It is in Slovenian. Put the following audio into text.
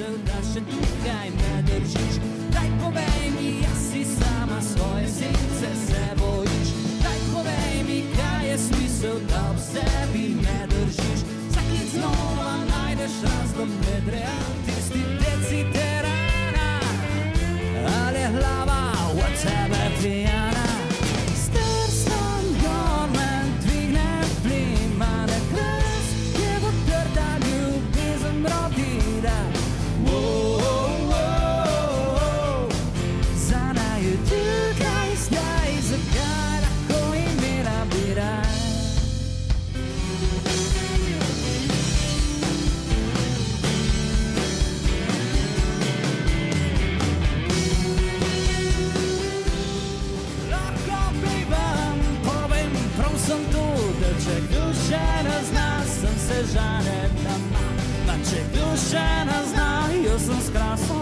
smisel, da še tukaj me držiš. Daj povej mi, jaz si sama svoje sence se bojiš. Daj povej mi, kaj je smisel, da ob sebi me držiš. Vsakič znova najdeš razlog predreal, tisti deciterana, ali je glava od tebe pijana. Star sem gormen, dvignem plin, mane kras, je bo trda ljubezen rodila. Za naju tukaj zdaj, zakaj lahko imela bi raj. Lahko plivam, povem, prav sem tu, da če kdo še ne zna, sem se žalet, da ima. Pa če kdo še ne zna, jaz sem skrasno